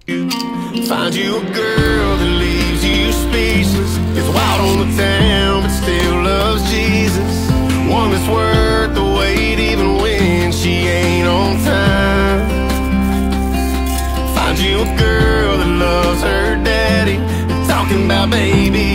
Find you a girl that leaves you speechless, is wild on the town but still loves Jesus. One that's worth the wait even when she ain't on time. Find you a girl that loves her daddy, talking about baby